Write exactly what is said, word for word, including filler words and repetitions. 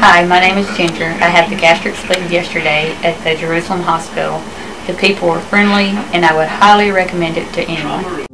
Hi, my name is Ginger. I had the gastric sleeve yesterday at the Jerusalem Hospital. The people were friendly and I would highly recommend it to anyone.